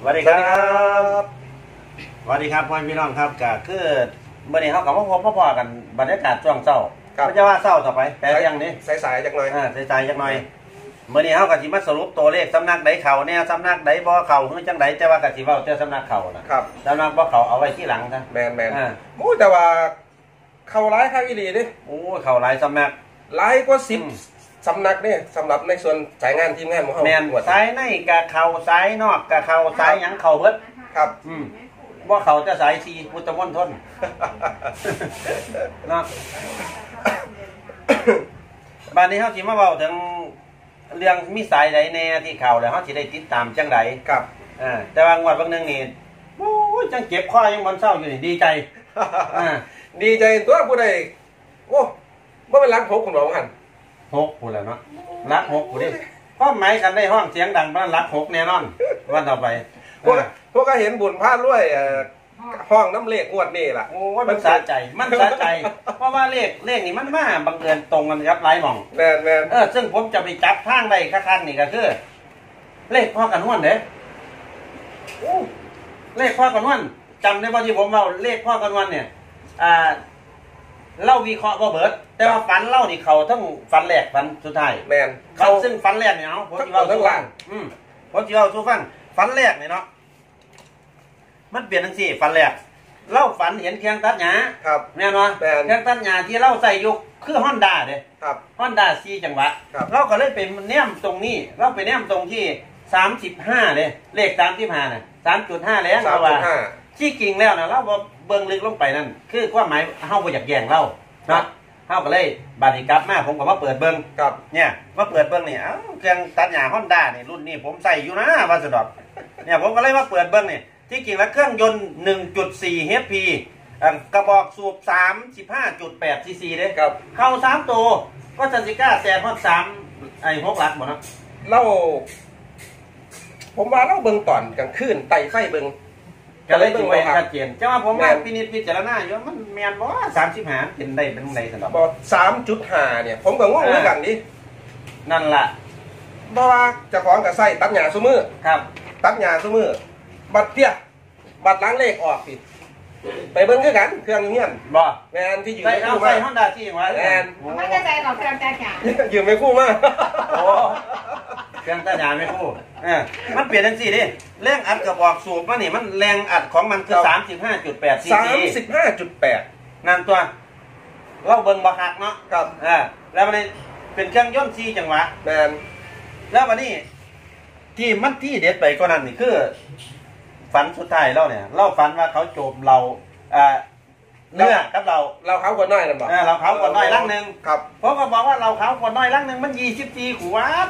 วัสดีครับสวัสดีครับพ่อพี่น้องครับก็คือเมื่อนี้เขากับพ่อกันบรรยากาศช่วงเช้าไม่ใช่ว่าเช้าต่อไปแต่ยังนี้สายๆจักหน่อยสายๆจักหน่อยเมื่อนี้เขากับสิมาสรุปตัวเลขสำนักใดเข่าเนี่ยสำนักใดบ่เข่าหรือจังใดแต่ว่ากับสิว่าเจ้าสำนักเข่านะครับสำนักบ่เข่าเอาไว้ที่หลังนะแมนโอ้แต่ว่าเข่าร้ายข้างอีหลีดิโอ้เข่าหลายสำนักร้ายกว่า10สำนักเนี่ยสำหรับในส่วนสายงานทีมงานของเขาแมนสายในกับเข่าสายนอกกับเข่าสายยังเข่าเบิดครับว่าเขาจะสายซีพุทธมณฑลเนาะบ้านนี้เขาสิมาเว้าถึงเรื่องมีสายใดแน่ที่เขาแล้วเขาสิได้ติดตามจังไดครับแต่บางวันบางนึงนี่โอ้ยจังเจ็บคอยังมันเศร้าอยู่นี่ดีใจดีใจตัวผู้ใดโอ้บ่เป็นรัก6คุณบอกหั่น 6พูดแล้วเนาะรัก6พูดดิก็หมายกันได้ห้องเสียงดังบ้านรัก6แน่นอนวันต่อไปพวกก็เห็นบุญพลาดด้วยห้องน้ำเลขงวดนี่ล่ะโอ้มันสะใจเพราะว่าเลขนี่มันมาบังเอิญตรงกันครับหลายหม่องแม่นซึ่งผมจะไปจับทางได้คักๆนี่ก็คือเลขพ่อกันนวลเด้เลขพ่อกันนวลจำได้ป่ะที่ผมเล่าเลขพ่อกันนวลเนี่ยเล่าวิเคราะห์บ่เบิดแต่ว่าฝันเล่านี่เขาทั้งฝันแรกฝันสุดท้ายแม่นเขาซึ่งฝันแรกเนี่ยเนาะผมจะเล่าทั้งหลังผมจะเล่าสู่ฟังฝันแรกเนี่ยเนาะมันเปลี่ยนทั้งสี่ฝันแรกเล่าฝันเห็นเครื่องตัดหญ้าครับแม่นวะเครื่องตัดหญ้าที่เล่าใส่ยุคคือฮอนด้าเด้ครับฮอนด้า4จังหวะเราก็เลยไปแนมตรงนี้เราไปแนมตรงที่35เลยเลข35น่ะ 3.5 แล้วเราว่าที่จริงแล้วนะเราเบิ่งลึกลงไปนั่นคือความหมายเฮาบ่อยากแย่งเราเนาะเฮาก็เลยบาดนี้กลับมาผมก็มาเปิดเบิ่งครับเนี่ยมาเปิดเบิ่งนี่เครื่องตัดหญ้าฮอนด้านี่รุ่นนี้ผมใส่อยู่นะว่าซะดอกเนี่ยผมก็เลยมาเปิดเบิ่งนี่ที่จริงแล้วเครื่องยนต์ 1.4 HP กระบอกสูบ 35.8 cc เด้ครับเข้า3ตัวก็จันสิก้าแซงฮอด3ไอ้6หลักบ่เนาะเราผมว่าเราเบิ่งตอนกลางคืนไต่ไฟเบิ่งก็เลยถึงไว้ชัดเจนแต่ว่าผมว่าพิจารณาอยู่มันแม่นบ่35เป็นได้เป็นไดซั่นดอกบ่ 3.5 เนี่ยผมก็งงเหมือนกันดินั่นล่ะเพราะว่าเจ้าของก็ใส่ตัดหญ้าซุมื้อครับตัดหญ้าซุมื้อบัดเตี้ยบัดล้างเลขออกสิไปเบิ่งคือกันเครื่องเฮียนบ่แม่นที่อยู่ในคู่มาฮอนด้าที่ว่าแม่นมันจะใส่ดอกเครื่องตัดหญ้าอยู่ไม่คู่มาโอ้เครื่องตัดหญ้าไม่คู่มันเปลี่ยนจังซี่ดิแรงอัดกระบอกสูบมันนี่มันแรงอัดของมันคือ 35.8 cc 35.8 นั่นตัวเราเบิ่งบ่คักเนาะครับแล้วมันเป็นเครื่องยนต์4จังหวะแม่นแล้ววันนี้ที่มันที่เด็ดไปกว่านั้นนี่คือฝันสุดท้ายเราเนี่ยเราฝันว่าเขาโจมเราเนื้อกับเราเขาคนน้อยนั่นบ่เราเขาคนน้อยลังนึงครับเพราะเขาบอกว่าเราเขาคนน้อยลังนึงมัน24ขวด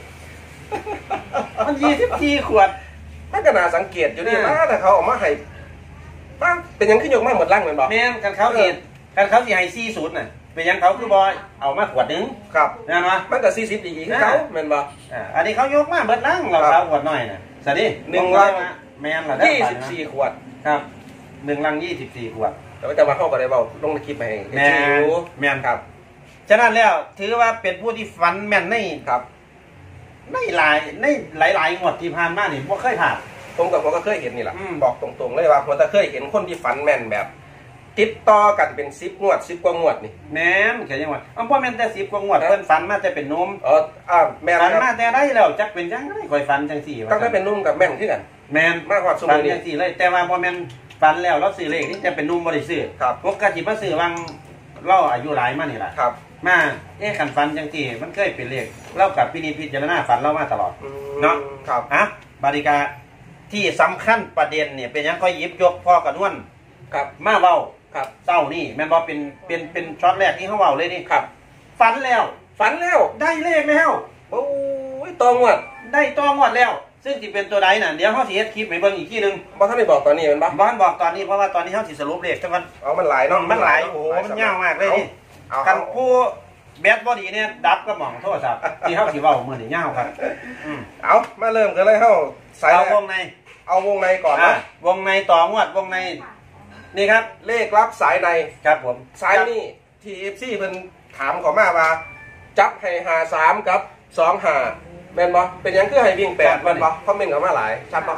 มัน24ขวดมันก็น่าสังเกตอยู่ดิว่าแต่เขาออกมาให้ป้าเป็นยังขึ้นยกมาหมดลังเหมือนบ่แม่นกันเขาสิให้40น่ะเป็นยังเขาคือบอยเอามาขวดนึงครับแม่นบ่มันก็40อีกเขาแม่นบ่อันนี้เขายกมาเบิดลังเราเขาขวดน้อยน่ะซะดิ 1ลังแม่นล่ะ 24ขวดครับ1ลัง24ขวดแต่ว่าเขาก็ได้เว้าลงในคลิปให้แม่นครับฉะนั้นแล้วถือว่าเป็นผู้ที่ฝันแม่นในครับในหลายงวดที่ผ่านมานี่บ่เคยผ่านผมก็เคยเห็นนี่แหละบอกตรงๆเลยว่าผมจะเคยเห็นคนที่ฝันแม่นแบบติดต่อกันเป็น10งวด10กว่างวดนี่แม่นแค่ยังว่าบ่แม่นแต่10กว่างวดเพิ่นฝันมาแต่เป็นหนุ่มแม่นฝันมาแต่ได้แล้วจักเป็นจังได๋ค่อยฝันจังซี่ว่าตั้งแต่เป็นหนุ่มกับแม่นคือกันแม่นมาฮอดซุมื้อนี้จังซี่เลยแต่ว่าบ่แม่นฝันแล้วเราซื้อเลขนี่จะเป็นหนุ่มบ่ได้ซื้อปกติมาซื้อวังเราอายุหลายมานี่ล่ะครับมาคันฝันจังซี่มันเคยเป็นเลขเรากับพิจารณาฝันเรามาตลอดเนาะครับบริการที่สำคัญประเด็นเนี่ยเป็นยังค่อยหยิบยกพ่อกระนวลครับมาเว้าครับเจ้านี่แม่นบ่เป็นช็อตแรกที่เขาเว้าเลยนี่ครับฝันแล้วได้เลขแล้วโอ้ยตองวดได้ตองวดแล้วซึ่งสิเป็นตัวใดน่ะเดี๋ยวเฮาสิเฮ็ดคลิปให้เบิ่งอีกทีนึงบ่ทันได้บอกตอนนี้แม่นบ่บ่ทันบอกตอนนี้เพราะว่าตอนนี้เฮาสิสรุปเลขจังมันมันหลายเนาะมันหลายโอ้มันยาวมากเลยนี่กันผู้แบตบ่ดีเนี่ยดับก็หม่องโทรศัพท์ที่เฮาสิเว้ามื้อนี้ยาวครับเอามาเริ่มกันเลยเฮาสายวงในเอาวงในก่อนนะวงในต่องวดวงในนี่ครับเลขลับสายในครับผมสายนี่ที่ FC เพิ่นถามขอมาว่าจับให้53กับ25แม่นบ่เป็นหยังคือให้วิ่ง8แม่นบ่คอมเมนต์เข้ามาหลายชัดบ่ครับ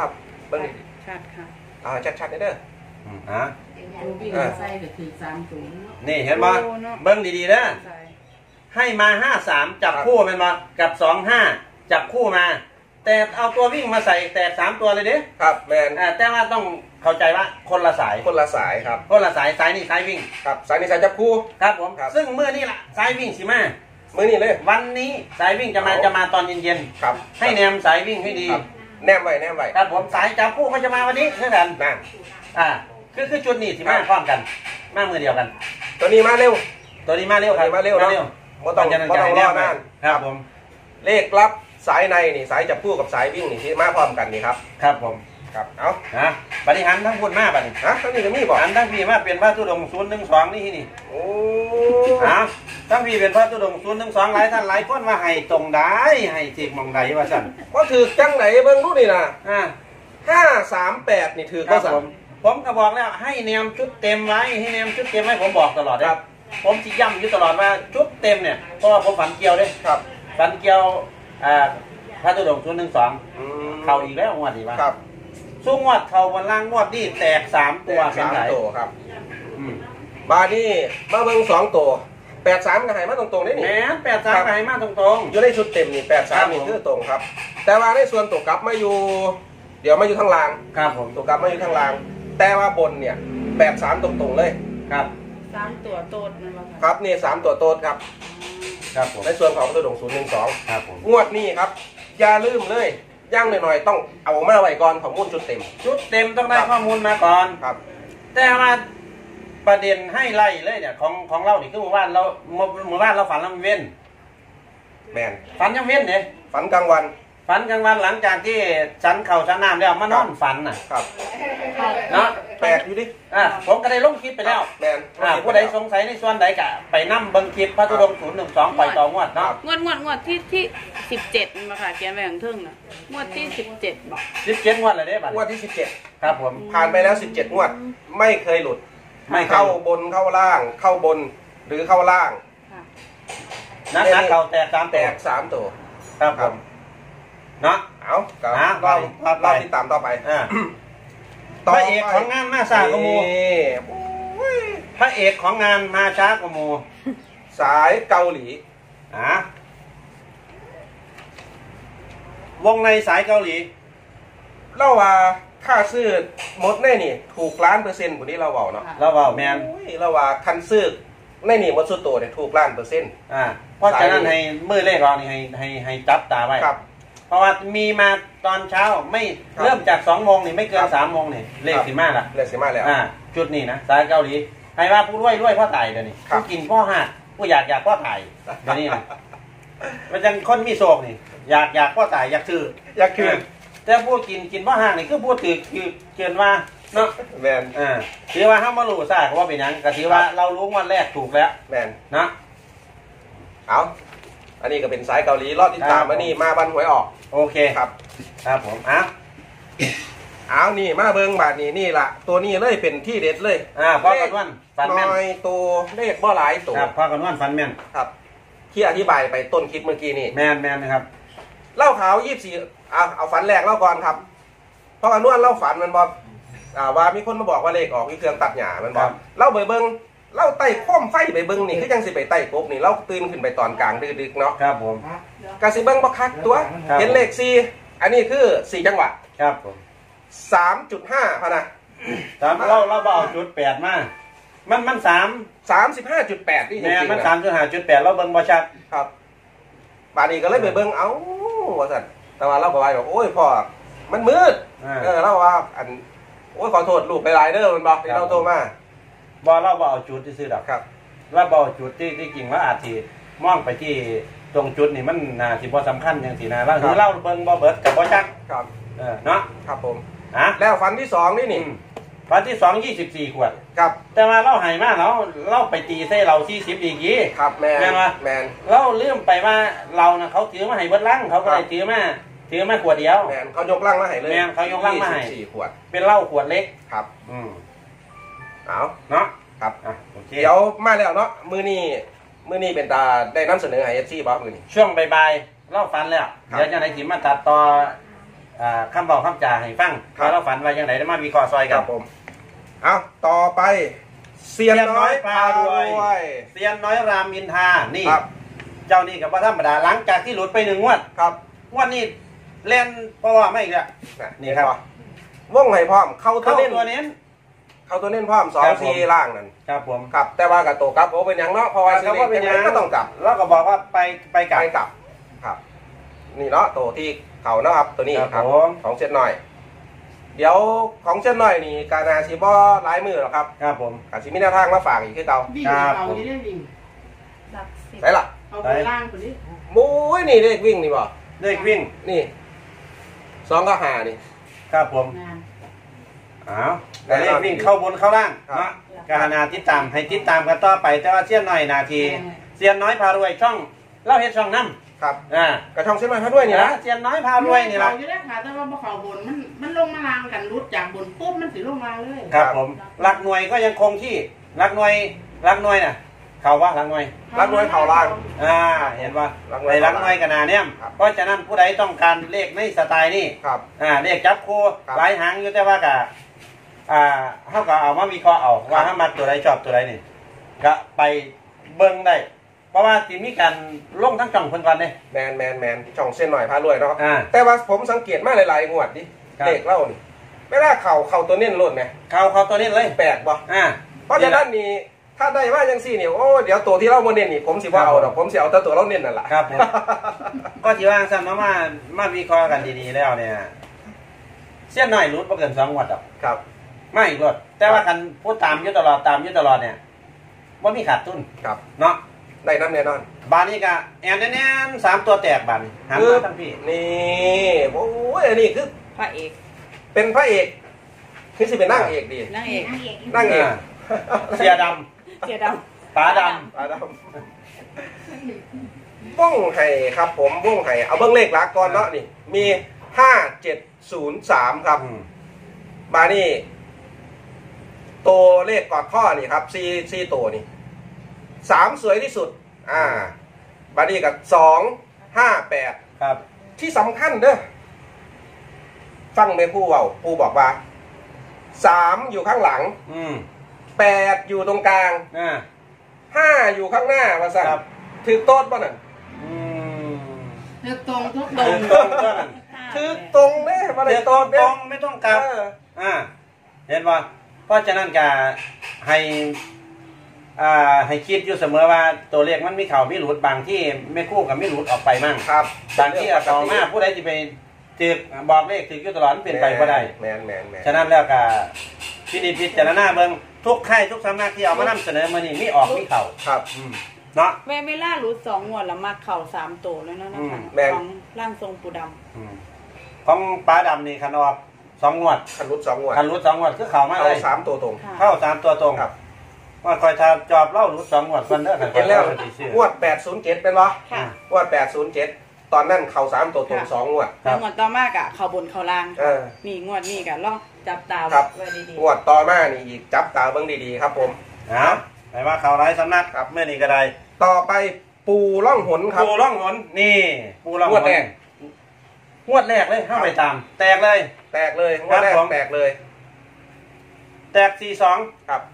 เบิ้งชัดค่ะชัดๆเด้อดูวิ่งใส่ก็คือ30 นี่เห็นบ่เบิ้งดีๆนะให้มา53จับคู่เป็นบ่กับ25จับคู่มาแต่เอาตัววิ่งมาใส่แตก3ตัวเลยเด้ครับแมนแต่ว่าต้องเข้าใจว่าคนละสายครับคนละสายนี่สายวิ่งครับสายนี้สายจับคู่ครับผมซึ่งเมื่อนี่ล่ะสายวิ่งสิมามื้อนี้เลยวันนี้สายวิ่งจะมาตอนเย็นๆครับให้แนมสายวิ่งให้ดีแนมไว้ครับผมสายจับคู่เขาจะมาวันนี้เท่ากันนั่นคือจุดนี้สิมาพร้อมกันมามือเดียวกันตัวนี้มาเร็วครับมาเร็วบ่ต้องรอนานครับผมเลขลับสายในนี่สายจับคู่กับสายวิ่งนี่ที่มาพร้อมกันนี่ครับครับผมครับเอาบริหารทั้งพูดมาบัดนี้ทั้งนี้ก็มีบ่หันทั้งพี่มาเป็นพระธุดงค์012นี่โอ้ทั้งพี่เป็นพระธุดงค์012หลายท่านหลายคนว่าให้ตรงได้ให้ทีมองใดว่าสั่นก็ถือจังไหนเบิ่งดูนี่นะ538นี่ถือก็สั่นผมก็บอกแล้วให้แนมชุดเต็มไว้ให้แนมชุดเต็มไว้ผมบอกตลอดครับผมที่ย้ำอยู่ตลอดว่าชุดเต็มเนี่ยเพราะว่าผมฝันเกี่ยวด้วยครับฝันเกี่ยวพระธุดงค์012เข้าอีกแล้วงวดนี้ว่าครับสู้งวดเข้าวันล่างงวดนี่แตก3ตัวเป็นไงครับบานี่มาเบิ่ง2ตัว83ก็ให้มาตรงๆนี่นี่แหม83ก็ให้มาตรงๆอยู่ในชุดเต็มนี่83นี่คือตรงครับแต่ว่าในส่วนตัวกลับมาอยู่เดี๋ยวมาอยู่ทางล่างครับผมตัวกลับมาอยู่ทางล่างแต่ว่าบนเนี่ย83ตรงๆเลยครับ 3ตัวโตดนั่นบ่ครับนี่3ตัวโตดครับครับผมในส่วนของตัวดง012 ครับผมงวดนี้ครับอย่าลืมเลยย่างหน่อยๆต้องเอามาไว้ก่อนข้อมูลชุดเต็มต้องได้ข้อมูลมาก่อนครับแต่มาประเด็นให้ไล่เลยเนี่ยของเรานี่คือหมู่บ้านเราฝันแล้วมันเว้นแมนฝันยังเว้นเนี่ยฝันกลางวันหลังจากที่ฉันเข่าฉันน้ำแล้วมานอนฝันน่ะครับเนาะแปลกอยู่ดิผมก็ได้ลงคลิปไปแล้วแมนผู้ใดสงสัยในส่วนใดกะไปนั่งเบิ่งคลิปพระธุดงค์012ปล่อยต่องวดเนาะงวดที่17มาค่ะเขียนไว้ข้างทึ่งน่ะงวดที่17บ่ 17งวดเลยเด้บัดงวดที่17 ครับผมผ่านไปแล้ว17งวดไม่เคยหลุดไม่เข้าบนเข้าล่างเข้าบนหรือเข้าล่างนักเข่าแตก 3ตัวครับผมเนาะเอาเราติดตามต่อไปพระเอกของงานมาช้ากว่าหมู่พระเอกของงานมาช้ากว่าหมู่สายเกาหลีวงในสายเกาหลีเล่าว่าค่าซื้อหมดแน่นี่ถูก1,000,000%คนนี้เราบอกเนาะเราบอกแมนเราว่าคันซื้อแน่นี่หมดสุดโตเนี่ยถูก1,000,000% เพราะฉะนั้นให้มือเลขเรานี่ให้จับตาไว้เพราะว่ามีมาตอนเช้าไม่เริ่มจาก2 โมงนี่ไม่เกิน3 โมงนี่เลขสิมาละเลขสิมาแล้วจุดนี้นะสายเกาหลีให้ว่าผู้รวยพ่อตายเดี๋ยวนี้ผู้กินพ่อหักผู้อยากพ่อตายเดี๋ยวนี้นะมันจังคนมีโศกนี่อยากพ่อตายอยากถือแต่ผู้กินพ่อหักนี่คือผู้ถือคือเกินว่าเนาะแมนถือว่าห้ามมาลู่ซ่าเขาว่าเป็นยังก็ถือว่าเรารู้วันแรกถูกแล้วแมนนะเอาอันนี้ก็เป็นสายเกาหลีรอดติดตามอันนี้มาบันหวยออกโอเคครับผมเอานี่มาเบิ้งบาทนี่ล่ะตัวนี้เลยเป็นที่เด็ดเลยพ่อกันวันฟันแม่นน้อยตัวเลขบ่หลายตัวพ่อกันวันฟันแม่นครับที่อธิบายไปต้นคลิปเมื่อกี้นี่แม่นนะครับเล่าขาว24เอาฝันแรกเล่าก่อนครับพ่อกันวันเล่าฝันมันบอกว่ามีคนมาบอกว่าเลขออกที่เครื่องตัดหญ้ามันบอกเล่าเบิ้งเล่าไต่ข้อมไฟไปเบิ้งนี่คือยังสิไปไต่กบนี่เล่าตื่นขึ้นไปตอนกลางดึกๆเนาะครับผมกะสิเบิ้งบักคักตัวเห็นเลข4อันนี้คือ4จังหวะครับผม 3.5 พะนะเราเอาจุด8มามัน 35.8นี่จริงๆมัน3.5.8เราเบิ้งบ่ชัดครับบาดนี้ก็เลยไปเบิ้งว่าซั่นแต่ว่าเราก็ว่าโอ้ยพ่อมันมืดเราว่าโอ้ยขอโทษลูกหลายๆเด้อมันบอกที่เราโทรมาเราเอาจุดที่ซื้อดอกครับเราเอาจุดที่จริงว่าอาจสิมองไปที่ตรงจุดนี่มันสิบ่สำคัญอย่างสินะว่าคือเราเบิ่งบ่เบิดกับบ่จักครับเนาะครับผมแล้วฝันที่2นี่ฝันที่2 24 ขวดครับแต่มาเราให้มาเราไปตีใส่เรา40อีกทีครับแม่นเราลืมไปว่าเรานะเขาถือมาให้เบิดลังเขาก็เลยถือมาขวดเดียวแม่นเขายกลังมาให้เลยแม่นเขายกลังมาให้ 24 ขวดเป็นเหล้าขวดเล็กครับเอาเนาะครับเดี๋ยวมาแล้วเนาะมื้อนี้เป็นตาได้นำเสนอให้ FC บ่มื้อนี้ช่วงบ่ายๆเล่าฟันแล้วเดี๋ยวจะได้สิมาตัดต่อคำบอกคำจ่าให้ฟังแล้วเราฝันว่าอย่างไรได้มาวิเคราะห์ซอยคกัรันบผมเอาต่อไปเซียนน้อยพารวยเซียนน้อยรามอินทรานี่ครับเจ้านี่กับพระธรรมดาหลังจากที่หลุดไป1 งวดครับงวดนี้เล่นเพราะว่าไม่อีกแล้ว นี่ครับวงให้พร้อมเข้าตัวเข้าเน้นตัวเน้นเข้าตัวเน้นพร้อมครับผม 2 4ล่างนั่นครับผมครับแต่ว่ากับตัวกลับโอ้เป็นหยังเนาะเพราะว่าเขาว่าเป็นยังก็ต้องกลับแล้วก็บอกว่าไปกลับไปกลับครับ นี่เนาะตัวที่เขาเนาะครับตัวนี้ครับครับผมของเช่นหน่อย เดี๋ยวของเช่นหน่อยนี่การนาซีบอลายมือหรอกครับครับผมกาซิมีแนวทางมาฝากอีกคือเก่าวิ่งครับเอานี่ได้วิ่งหลักสิบใช่ล่ะเอาไปล่างคนนี้มู้ยนี่เลขวิ่งนี่บ่เลขวิ่งนี่2 กับ 5นี่ครับผมงานอ้าวแต่เลขวิ่งเข้าบนเข้าล่างครับเนาะการนาติดตามให้ติดตามกันต่อไปแต่ว่าเสี้ยนน้อยนาทีเสี้ยนน้อยพารวยช่องเล่าเฮ็ดช่องน้ครับำกระช่องเช่นหน่อยเขาด้วยนี่นะเสี้ยนน้อยพารวยนี่ละเขาอยู่ได้ค่ะแต่ว่าพอเขาบนมันลงมาลางกันรุดจากบนปุ๊บมันสิลงมาเลยครับผมหลักหน่วยก็ยังคงที่หลักหน่วยน่ะเขาว่าหลักหน่วยรักน้อยเผาล่างเห็นว่าหลักหน่วยในหลักหน่วยกันนาเนี่ยครับเพราะฉะนั้นผู้ใดต้องการเลขในสไตล์นี้ครับเลขจับคู่ครับหลายหางอยู่แต่ว่ากะเขาก็เอามาวิเคราะห์เอาว่าถ้ามาตัวใดชอบตัวใดนี่ก็ไปเบิ่งได้ เพราะว่าที่มีการลงทั้งช่องเพิ่นก่อนเนี่ยแมนช่องเส้นหน่อยพารวยเนาะ แต่ว่าผมสังเกตมาหลายๆงวดดิครับเลขเล่านี่ไม่ได้เข่าตัวเน้นโลดไหมเขาตัวนี้เลยแปลกบ่ เพราะฉะนั้นนี่ถ้าได้ว่าจังซี่นี่โอ้เดี๋ยวตัวที่เราโมเน้นนี่ผมสิว่าเอาดอกผมสิเอาแต่ตัวเราเน้นนั่นแหละครับผม ก็ที่ว่าซ้ำมาวิเคราะห์กันดีๆแล้วเนี่ยเส้นหน่อยรุดบ่เกิน2 งวดดอกครับไม่อีกรถแต่ว่ากันพูดตามอยู่ตลอดเนี่ยว่ามีขาดทุนครับเนาะได้น้ำแน่นอนบานนี้ก็แอนแน่น3 ตัวแตกบานหันคือมาทั้งพี่นี่โอ้ยอันนี้คือพระเอกเป็นพระเอกคือสิเป็นนางเอกดีนางเอกนางเอกเสียดเสียดำป๋าดอาดำว่องไห้ครับผมว่องไห้เอาเบื้องเลขหลักก่อนเนาะนี่มี5703ครับำมานี่ตัวเลขกอดข้อนี่ครับซีตัวนี่3สวยที่สุดบานี่กับ258 ครับที่สำคัญเด้อฟังแม่ผู้เว้าผู้บอกว่า3อยู่ข้างหลัง8อยู่ตรงกลาง5อยู่ข้างหน้าว่าสั่นครับถือโต๊ดป่ะนั่นเธอตรงทุกตรงตรงก็นั่นถือตรงเด้บ่ได้โต๊ดตเด้รงไม่ต้องกลับเห็นว่าเพราะฉะนั้นก็ให้คิดอยู่เสมอว่าตัวเลขมันมีเข่ามีหลุดบางที่ไม่คู่กับไม่หลุดออกไปมั่งครับบางที่ต่อมาผู้ใดที่ไปถือบอกเลขถืออยู่ตลอดมันเป็นไปก็ได้แมนฉะนั้นแล้วก็พิจารณาเบิ่งทุกค่ายทุกสำนักที่เอามานำเสนอมานี่มีออกมีเข่าครับเนาะำเวลารู้2 งวดแล้วมาเข่า3 ตัวแล้วนะคะแม่นของร่างทรงปูดของป้าดำนี่คันออก2 งวดคันรุด2งวดคันรุด2 งวดคือเข่ามาเอาเลย 3ตัวตรงำค่ะเข้า3 ตัวตรงครับว่าคอยทาจอบเล่ารุด2 งวดฟันเด้อคันเห็นแล้วชื่องวด807เป็นบ่ค่ะงวด807ตอนนั้นเข่า3ตัวตรง2งวดแล้วงวดต่อมากะเข่าบนเข่าล่าง นี่งวดนี้กะลองจับตาครับไว้ดีงวดต่อมานี่อีกจับตาเบิ่งดีๆครับผมไหนว่าเข่าหลายสำนักครับเมื่อนี้ก็ได้ต่อไปปูล่องหนครับปูร่องหนนี่ปูร่องหงวดแรกงวดแรกเลยเข้าไปตาม แตกเลยแตกเลยงวดแรกครับผมแตกเลยแตก42 ครับ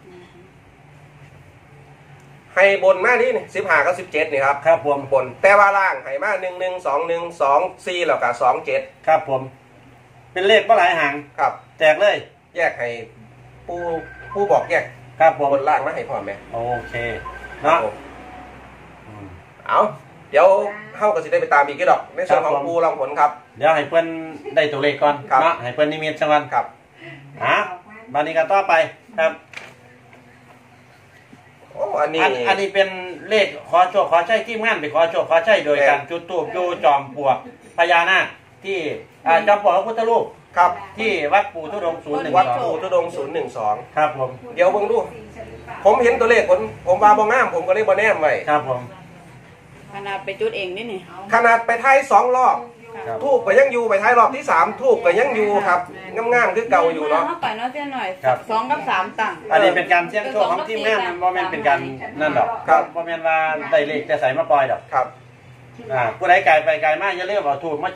ให้บนมานี่15กับ17นี่ครับครับผมบนแต่ว่าล่างให้มา112124แล้วก็27 ครับผม เป็นเลขบ่หลายหางครับแตกเลยแยกให้ผู้บอกแยกครับผมบนล่างมาให้พ่อแม่โอเคเนาะเอาเดี๋ยวเข้าก็สิได้ไปตามอีกกี่ดอกในส่วนของปูล่องหนครับเดี๋ยวให้เพื่อนได้ตัวเลขก่อนครับเนาะให้เพื่อนนิมิตสักวันครับบานี้ก็ต่อไปครับโอ้อันนี้อันนี้เป็นเลขขอโชคขอใช้ที่งานไปขอโชคขอใช้โดยการจุดธูปอยู่จอมปลวกพญานาคที่จอมปลวกพระพุทธรูปครับที่วัดปู่ทุดงค์วัดปู 012 ทุดงค์012 ครับผมเดี๋ยวเบิ่งดู ผมเห็นตัวเลขผมว่าบ่งามผมก็เลยบ่แนมไว้ครับผมขนาดไปจุดเองนี่ขนาดไปท้าย2รอบครับทูบก็ยังอยู่ไปท้ายรอบที่3ทูบก็ยังอยู่ครับงามๆคือเก่าอยู่เนาะเข้าไปเนาะเจ้าหน่อยครับ 2 กับ 3ต่างอันนี้เป็นการเสี่ยงโชคของทีมงานมันบ่แม่นเป็นการนั่นดอกครับบ่แม่นว่าได้เลขแต่ใส่มาปล่อยดอกครับผู้ใดไกลไปไกลมาอย่าลืมเอาทูบมาจุด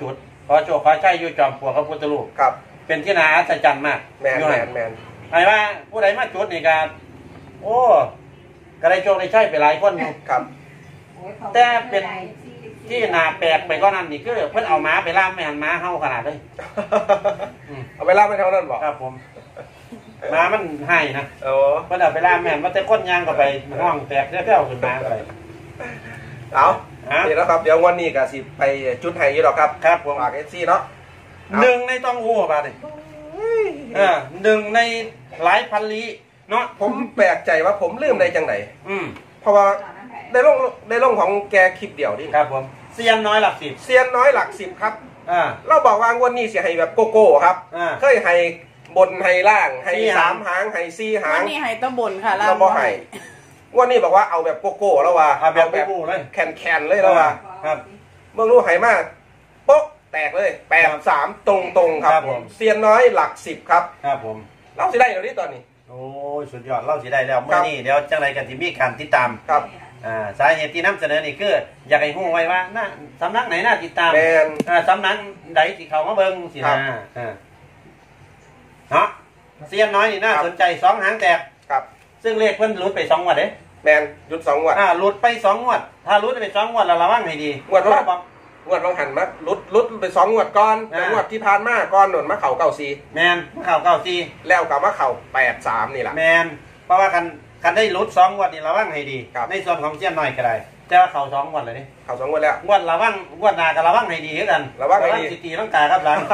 ขอโชคขอชัยอยู่จอมปลวกพระพุทธรูปครับเป็นที่น่าอัศจรรย์มากแมนอยู่แมนั่นนแมนไอ้ว่าผู้ใดมาจุดนี่ก็โอ้ก็ได้โชคได้ชัยไปหลายคนอยู่ครับแต่เป็นที่น่าแปลกไปก็นั่นนี่คือเพิ่นเอาม้าไปล่ามแม่นม้าเฮาขนาดเลยเอาไปล่าไม่เท่านั้นบอกครับผมม้ามันให้นะโอ้เพิ่นเอาไปล่ามแม่นว่าแต่คนย่างก็ไปห้องแตกเสี้ยวๆขึ้นมาไปเอานี่แล้วครับเดี๋ยววันนี้ก็สิไปจุดไห้ยี่หรอกครับครับผมฝากเอฟซีเนาะหนึ่งในต้องอู้บาดนี่หนึ่งในหลายพันลี้เนาะผมแปลกใจว่าผมลืมได้จังไหนอืมเพราะว่าได้ลงของแกคลิปเดียวนี่ครับผมเซียนน้อยหลักสิบเซียนน้อยหลัก10ครับอ่าเราบอกว่างวดนี้เสียให้แบบโกโก้ครับ เคยให้บนให้ล่างให้สี่หาง 3 หางให้4 หาวังนนี้ให้ตะบนค่ะเราบอกให้งวดนี้บอกว่าเอาแบบโกโก้แล้วว่าเอาแบบกู้เลยแคนเลยแล้วว่าครับเมื่อรู้ให้มากโป๊ะแตกเลย8-3ตรงๆครัครับ บผมเซียนน้อยหลัก10ครับครับผมเราสิได้เดี๋ยวนี้ตอนนี้โอ้ยสุดยอดเล่าสิได้แล้วเมื่อนี้เดี๋ยวจังไรกันที่มีการติดตามครับสาเหตุที่นำเสนอนี่คืออยากให้ฮู้ไว้ว่าน่าสำนักไหนน่าติดตามแมนสำนักใดที่เขามาเบิ่งสิครันะบเนาะเซียนน้อยนี่น่าครับสนใจ2 หางแตกครับซึ่งเลขเพิ่นหลุดไป2 งวดเด้แมนหยุด2 งวดหลุดไป2 งวด ถ้าหลุดไป2 งวดเราระวังให้ดีงวดละเราบอกงวดลองหันมาลุดไป2 งวดก่อนแต่งวดที่ผ่านมาก่อนหนุนมาเข่า94 แมนข่าวเก่าซีแล้วกลับมาเข่า83นี่แหละแมนเพราะว่ากันได้หลุด2 งวดนี่ระวังให้ดีครับในส่วนของเซียนน้อยก็ได้แต่ว่าเขา2 งวดเลยนี่เข่า2 งวดแล้วงวดระวังงวดหน้าก็ระวังให้ดีคือกันระวังให้ดีสิตีร่างกายครับหลัง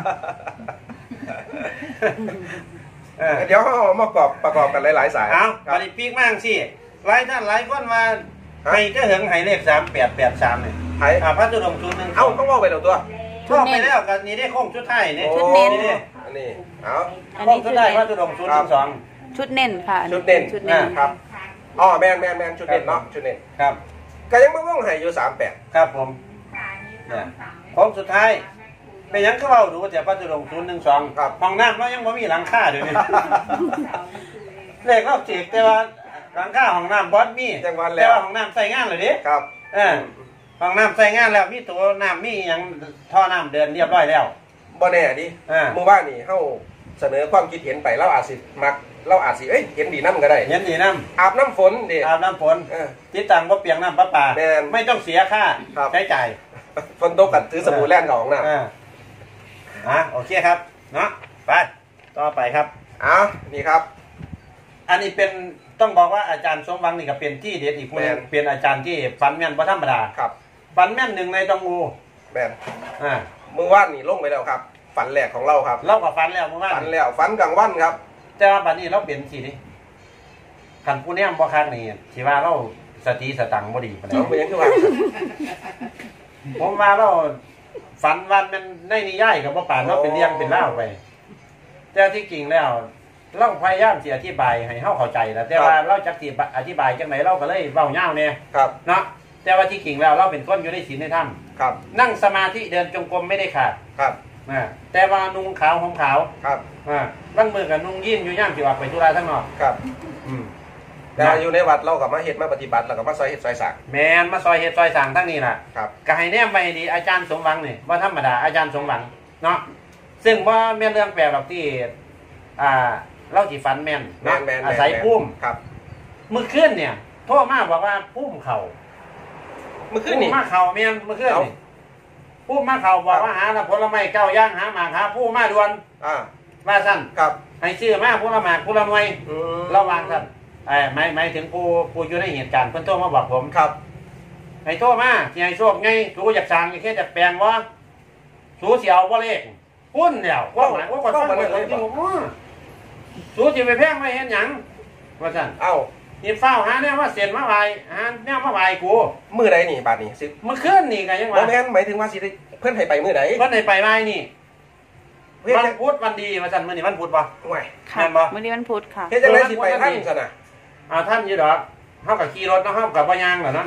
เดี๋ยวเรามาประกอบกันหลายๆสายเอาครับปฏิปีกมากสิหลายท่านหลายคนมาฮะให้ก็เหิงให้เลข3883เนี่ยไผ่พระตุดงค์ชุดหนึงเอ้าต้องบอกไปเดี๋ยวตัวชอบไปแล้วกันนี่ได้โค้งชุดไทายนี่โอ้นี่อันนี้เอาอันโค้นี้งชุชุดดไทายเน้พระนตุดงค์ชุดครับ 12 ชุดเน้นค่ะอัชุดเน้นชุดเน้นครับอ๋อแมนชุดเด่นเนาะชุดเด่นครับก็ยังไม่ว่องให้อยู่38 ครับผมเนี่ยโค้งสุดท้ายเป็นหยังก็เว้าดูแต่พระตุดงค์012 ครับห้องน้ำเรายังบ่มีหลังคาเดี๋ยวนี้ เลขเราจีกแต่ว่าหลังคาห้องน้ำบอสมีจังหวัดแล้วแต่ว่าห้องน้ำใส่งานเลยดิครับห้องน้ำใส่งานแล้วมีตัวน้ำมีหยังท่อน้ำเดินเรียบร้อยแล้วบ่แน่ดิอ่าเมื่อวานนี่เฮาเสนอความคิดเห็นไปเราอาจสิมักเราอาจสิเห็นดีน้ำก็ได้เห็นดีน้อาบน้ำฝนเด็ำอาบน้ำฝนเออติดตั้งบ่เปียงน้ำประปาแม่นไม่ต้องเสียค่าครับใช้จ่ายฝนตกกัดถือสบู่แล่นกับของน้ำโอเคครับเนาะไปต่อไปครับอ้าวนี่ครับอันนี้เป็นต้องบอกว่าอาจารย์สมหวังนี่ก็เป็นที่เด็ดอีกคนหนึ่งแม่นเป็นอาจารย์ที่ฝันแม่นบ่ธรรมดาครับฝันแม่นหนึ่งในต้องงูแมนอ่าเมื่อวานนี่ลงไปแล้วครับ ฝันแรกของเราครับเล่ากับฝันแล้วเมื่อวานฝันแล้วฝันกลางวันครับแต่ว่าบัดนี้เราเปลี่ยนสินี่ขันผู้แนมบ่คักนี่สิว่าเราสติสตังค์บ่ดีปานใดเอาไปยังคือว่าผมว่าเราฝันวันมันในนิยายกับบ่ปานเราเป็นเรื่องเป็นเล่าวไป แต่ที่จริงแล้วเราพยายามสิอธิบายให้เฮาเข้าใจแล้วแต่ว่าเราจักสิอธิบายจังไหนเราก็เลยเว้ายาวแน่ครับเนาะแต่ว่าที่จริงแล้วเราเป็นคนอยู่ในศีลในธรรมครับนั่งสมาธิเดินจงกรมไม่ได้ขาดครับแต่ว่านุ่งขาวห่มขาวครับบางมือกับนุ่งยีนอยู่ย่ามสิออกไปธุระทั้งนอกครับอืมแต่อยู่ในวัดเรากับมาเฮ็ดมาปฏิบัติแล้วก็มาซอยเฮ็ดซอยสักแมนมาซอยเฮ็ดซอยสั่งทั้งนี้ล่ะครับก็ให้แนมไปดีอาจารย์สมหวังนี่ว่าธรรมดาอาจารย์สมหวังเนาะซึ่งว่าแม่นเรื่องแปลกหรอกที่เล่าสิฝันแม่นแมเนาะนแมนอาศัยพุ่มครับเมื่อคืนเนี่ยโทรมาบอกว่าพุ่มเขาเมื่อคืพุ่นมนี่มาเขาแม่นเมื่อคืนเอ้านี่พุ่มมาเขาบอกว่าหาผลไม้เก้าย่างหาหมากหาผู้มาด่วนอ่ามาสั้นครับให้ชื่อมาผู้ละหมากผู้ละหน่วยอืมระวังท่านหมายถึงผู้อยู่ในเหตุการณ์เพิ่นโทรมาบอกผมครับให้โทรมาสิให้โชคไงสูอยากสั่งแค่จะแปลงว่าสูสิเอาบ่เลขหุ้นเดียวว่าหมายว่าก่อนฟังก่อนจริงๆสูสิไปแพงไว้เห็นหยังว่าซั่นเอ้านี่เฝ้าหาแนวว่าเสียนมาไหวหาแนวมาไหวกูมื้อใดนี่บาดนี้สิเมื่อคืนนี่ก็ยังบ่ว่าแม่นหมายถึงว่าสิได้เพิ่นให้ไปมื้อใดเพิ่นได้ไปไหว้นี่เฮ็ดวันจังพุธวันดีว่าซั่นมื้อนี้วันพุธบ่ห่วยค่ะแม่นบ่วันนี้วันพุธค่ะเฮ็ดจังไดสิไปทันซั่นน่ะท่านอยู่ดอกเฮาก็ขี่รถเนาะเฮาก็บ่ย่างแล้วเนาะ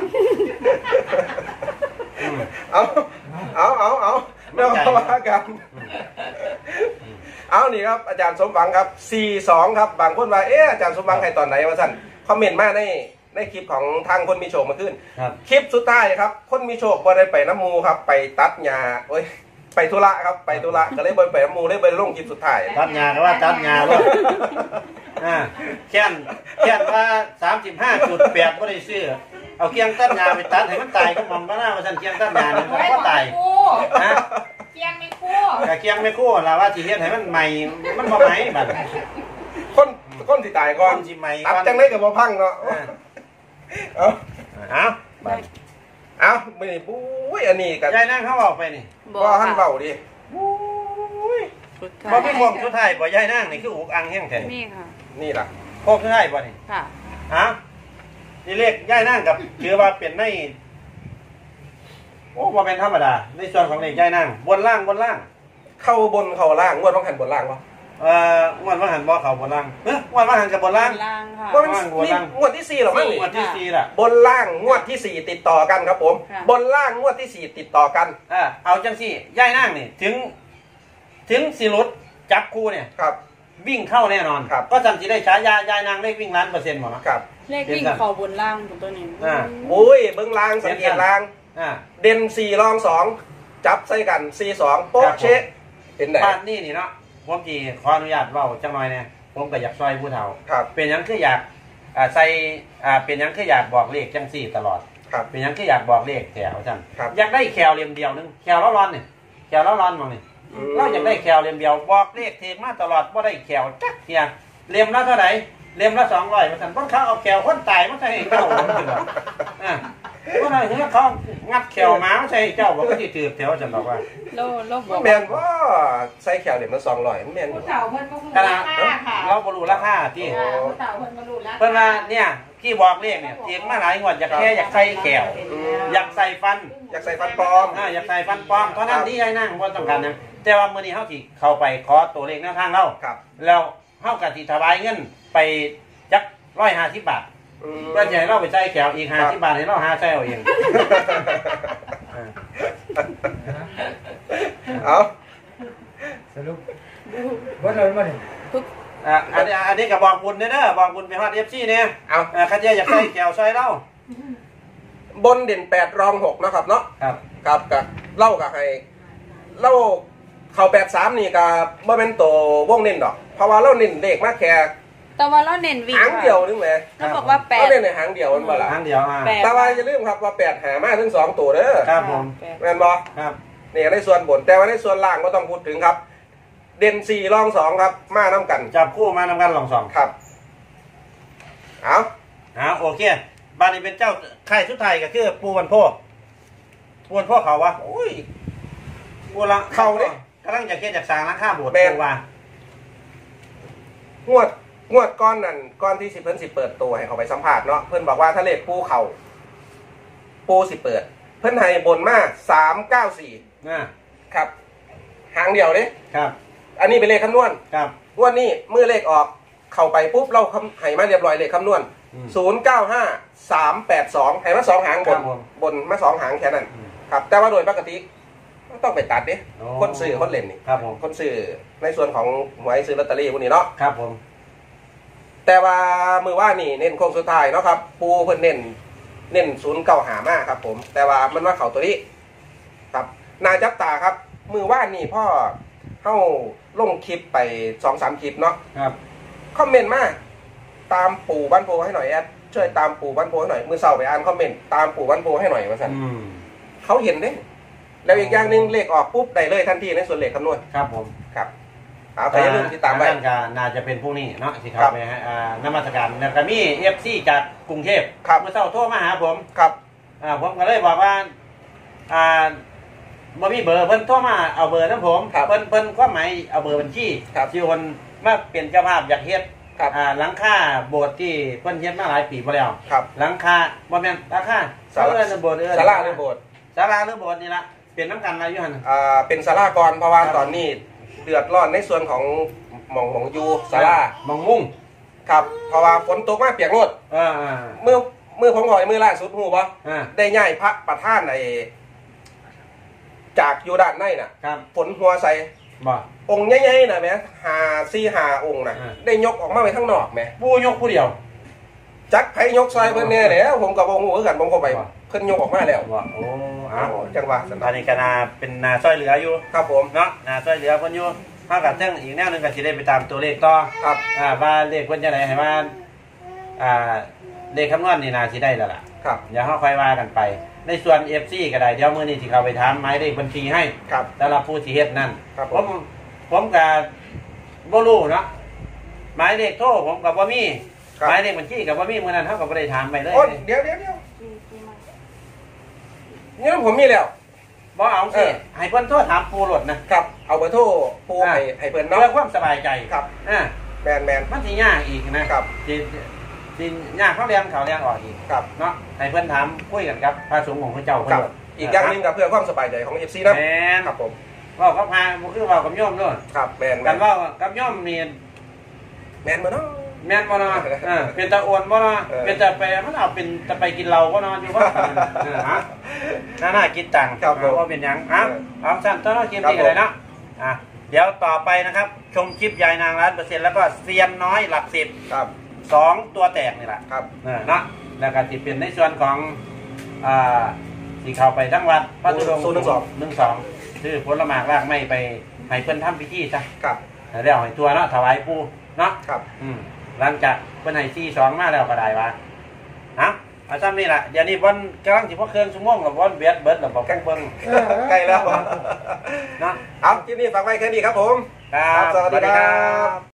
อืมเอาเดี๋ยวมาว่ากันเอานี่ครับอาจารย์สมหวังครับ42ครับบางคนว่าอาจารย์สมหวังให้ตอนไหนวะซั่นคอมเมนต์มาในคลิปของทางคนมีโชคมาขึ้นครับคลิปสุดท้ายครับคนมีโชคบ่ได้ไปน้ำมูครับไปตัดหญ้าโอ้ยไปธุระครับไปธุระก็เลยไปหมู่เลยไปลงคลิปสุดท้ายตัดหญ้าก็ว่าตัดหญ้าว่าแค่นว่า35.8บ่ได้ซื้อเอาเคียงตัดหญ้าไปตัดให้มันตายก็มองก็น่าว่าซั่นเคียงตัดหญ้านี่มันก็ตายฮะเกียงไม่คู่ก็เคียงไม่คู่ล่ะว่าสิเฮ็ดให้มันใหม่มันบ่ใหม่บัดคนสิตายก่อนสิใหม่ตัดจังได๋ก็บ่พังเนาะเอาบัดเอามื้อนี้ปุ้ยอันนี้ก็ยายนั่งเขาบอกไปนี่บ่ทันเว้าดิบ่มีของสุดท้ายบ่ยายนั่งนี่คืออุกอังแห้งแท้นี่ค่ะนี่ล่ะโคกสุดท้ายบ่นี่ค่ะนี่เลขยายนั่งกับถือว่าเป็นในโอ้บ่เป็นธรรมดาในส่วนของเลขยายนั่งบนล่างเข้าบนเข้าล่างงวดต้องหันบนล่างบ่งวดว่าหันบ่เข้าบนล่างงวดว่าหันกับบนล่างล่างค่ะว่ามันนี่งวดที่4หรอมั้งนี่งวดที่4ล่ะบนล่างงวดที่4ติดต่อกันครับผม บนล่างงวดที่4ติดต่อกันเอาจังซี่ยายนั่งนี่ถึงสิหลุดจับคู่เนี่ยครับวิ่งเข้าแน่นอนครับก็จำสิได้ฉายายายนั่งเลขวิ่ง1,000,000%บ่เนาะครับเลขวิ่งเขาบนล่างของตัวนี้โอ้ยเบิ่งล่างสังเกตล่าง เด่น4รอง2จับใส่กัน4-2โป๊ะเชะเป็นไดบ้านนี่เนาะผมจีขออนุญาตเว้าจังหน่อยเนี่ยผมก็อยากซอยผู้เฒ่าครับเป็นหยังคืออยากใส่เป็นหยังคืออยากบอกเลขจังซี่ตลอดครับเป็นหยังคืออยากบอกเลขแถวจังครับอยากได้แคลเลียมเดียวนึงแคลร้อนนี่แคลร้อนมองนี่เราอยากได้แคลเลียมเดียวบอกเลขเทมาตลอดบ่ได้แคลจักเทียเลียมละเท่าไหร่เลียมละ200ว่าซั่นบ่เขาเอาแคลคนตายมาใส่ให้เจ้าบ่ซั่นบ่ได้เฮ็ดเขางัดแคลมาใส่ให้เจ้าบ่ก็สิถือแถวจังบอกว่าโลกบอกแม่นว่าใส่แขวเดี๋ยวมัน200แม่นอยู่ผู้เฒ่าเพิ่นก็รู้ขรานาดคาค่ะเราบ่รู้ราคาที่ผู้เฒ่าเพิ่นก็รู้ราคาเพิ่นว่าเนี่ยที่บอกเลขเนี่ยเถียงมาหลายงวดอยากแค่อยากใส่แก้วอยากใส่ฟันอยากใส่ฟันปลอมอยากใส่ฟันปลอมเท่านั้นที่ยายนั่งบ่ต้องการหยังแต่ว่ามื้อนี้เฮาสิเข้าไปขอตัวเลขแนวทางเราครับแล้วเฮาก็สิถวายเงินไปจัก150 บาทเพื่อจะให้เราไปใส่แก้วอีก50 บาทให้เราหาใส่เอาเองเอาสรุปว่าเราไม่ได้อันนี้ก็บอกบุญเด้อบอกบุญไปฮอด FC เนี่ยเอาคันอยากใส่แก้วใส่เราบนเด่น8รอง6นะครับเนาะครับครับกับเล่ากับให้เล่าเข่า83นี่กับบ่เป็นตัววงเน้นดอกเพราะว่าเราเน้นเลขมาแค่แต่ว่าเราเน้นวิ่งหางเดียวนึงแหมเราบอกว่าแปดเราเน้นในหางเดียวมันบ่ล่ะทางเดียวแต่ว่าอย่าลืมครับว่า8หามาถึง2ตัวเด้อครับผมแม่นบ่ครับนี่ในส่วนบนแต่ว่าในส่วนล่างก็ต้องพูดถึงครับ เด่น4รอง2ครับมานํกันจับคู่มานำกันลองสองครับเอาโอเคบ้านนี้เป็นเจ้าค่ายสุดท้ายก็คือปูวันโพเขาวะโอ้ยปูละเขาเนี่ยกำลังจะเฮ็ดจากสร้างร้านข้าโบสถ์ปูว่างวดก้อนนั่นก้อนที่10เพิ่นสิเปิดตัวให้เขาไปสัมภาษณ์เนาะเพิ่นบอกว่าถ้าเลขปูเขาปูสิเปิด เพิ่นให้บนมา394ครับหางเดียวเด้ครับอันนี้เป็นเลขคำนวณครับงวดนี้เมื่อเลขออกเข้าไปปุ๊บเราให้มาเรียบร้อยเลขคำนวณ095382ให้มา2หางบนมา2หางแค่นั้นครับแต่ว่าโดยปกติต้องไปตัดดิคนซื้อคนเล่นนี่ครับผมคนซื้อในส่วนของหวยซื้อลอตเตอรี่พวกนี้เนาะครับผมแต่ว่ามือว่านี่เน้นโค้งสุดท้ายเนาะครับปูเพิ่นเน้น095มาครับผมแต่ว่ามันว่าเขาตัวนี้ครับนาจับตาครับมือว่านี่พ่อเข้าลงคลิปไป 2-3 คลิปเนาะครับคอมเมนต์มาตามปู่บ้านโพให้หน่อยแอดช่วยตามปู่บ้านโพให้หน่อยมือเสาร์ไปอ่านคอมเมนต์ตามปู่บ้านโพให้หน่อยว่าสั่นเขาเห็นเด้แล้วอีกอย่างหนึ่งเลขออกปุ๊บได้เลยทันทีในส่วนเลขคำนวณครับผมครับเอาใครอย่าลืมติดตามไปนั่นก็น่าจะเป็นพวกนี้เนาะสิครับไปนมัสการแล้วก็มี FC จากกรุงเทพเมื่อเช้าโทรมาหาผมครับผมก็เลยบอกว่าบ่มีเบอร์เพิ่นโทรมาเอาเบอร์นำผมเพิ่นความหมายเอาเบอร์บัญชีที่คนมาเป็นเจ้าภาพอยากเฮ็ดหลังคาโบสถ์ที่เพิ่นเฮ็ดมาหลายปีมาแล้วหลังคาบ่แม่นหลังคาศาลาโบสถ์ศาลาหรือโบสถ์ศาลาหรือโบสถ์นี่ล่ะเป็นน้ำกันอะไรอยู่หั่นเป็นศาลากรเพราะว่าตอนนี้เดือดร้อนในส่วนของหม่องยูศาลามองมุ่งครับเพราะว่าฝนตกมาเปียกรถมือผมหอยมือล่าสุดหูบ่ได้ย้ายพระประธานไอ้จากอยู่ด้านในน่ะฝนหัวใส่องค์ใหญ่ๆน่ะแม่5-5องค์น่ะได้ยกออกมาไว้ข้างนอกแม่ผู้ยกผู้เดียวจักไผยกซอยเพิ่นแน่แหล้วผมก็บ่ฮู้คือกันผมเข้าไปเพิ่นยกออกมาแล้วว่าโอ้อ้าวจังหวะสันตอนนี้ก็นาเป็นนาซอยเหลืออยู่ครับผมเนาะนาซอยเหลือเพิ่นอยู่เฮากับเรื่องอีกแนวหนึงก็สิได้ไปตามตัวเลขต่อครับว่าเลขเพิ่นจังได๋ให้ว่าเลขคำนวณนี่น่าสิได้แล้วล่ะครับเดี๋ยวเฮาค่อยว่ากันไป ในส่วน FC ก็ได้เดี๋ยวมื้อนี้สิเข้าไปถามหมายเลขบัญชีให้ครับสำหรับผู้ที่เฮ็ดนั่นครับผผมก็บ่รู้เนาะหมายเลขโทรผมก็บ่มีครับหมายเลขบัญชีก็บ่มีมื้อนั้นเฮาก็บ่ได้ถามไปเลยโอ้เดี๋ยวนี่ผมมีแล้วบ่เอาสิให้เพิ่นโทรถามปูโลดนะครับเอาเบอร์โทรปูให้เพิ่นเนาะเพื่อความสบายใจครับอ่าแมนมันสิยากอีกนะครับ สิยากเขาเรียนเขาเรียนออกอีกครับเนาะให้เพิ่นถามคุยกันครับพระสงฆ์ของพระเจ้าครับเพิ่นอีกอย่างหนึงก็เพื่อความสบายใจของ FC นะแม่นครับผมเว้ากับพาบ่คือเว้ากับโยมเด้อครับแมนกันเว้ากับโยมนี่แมนมาเนาะแม่นบ่เนาะเป็นตาอ้วนบ่เนาะเออเป็นตาไปมันเอาเป็นตาไปกินเหล้าบ่เนาะอยู่บ่ฮะน่ากินตังค์ครับผมว่าเป็นหยังอ่ะเออเอาสั้นต้นกินครับดีเลยเนาะอ่ะเดี๋ยวต่อไปนะครับ ชมคลิปยายนาง100%แล้วก็เซียนน้อยหลัก10 ครับ 2ตัวแตกนี่แหละครับเนาะแล้วก็จะเป็นในส่วนของที่เข้าไปทั้งวัดพระธุดงค์ 12ชื่อผลหมากรากไม้ไปให้เพิ่นทำพิธีซะครับแล้วให้ตัวเนาะถวายปู่เนาะครับหลังจากเพิ่นให้42มาแล้วก็ได้ว่าเอาซ้ำนี่ล่ะเดี๋ยวนี้บ่กำลังสิพอเครื่องชั่วโมงแล้วบ่เบียดเบิดแล้วบ่เบิ่งใกล้แล้วเนาะเอาคลิปนี้ฝากไว้แค่นี้ครับผมครับสวัสดีครับ